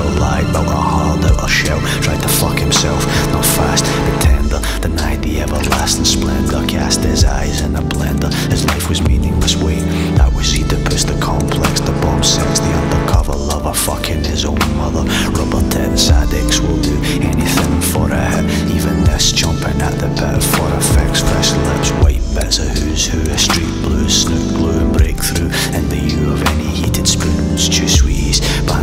lied, built a hard outer shell, tried to fuck himself, not fast but tender, denied the everlasting splendour, cast his eyes in a blender. His life was meaningless, wait, that was Oedipus the complex, the bomb sex, the undercover lover, fucking his own mother. Rubber tits addicts will do anything for a hit, even this chomping at the bit for effects. Fresh lips, white bits of who's who, a street blues, snoot glue and breakthrough in the hue of any heated spoons, chew sweeties behind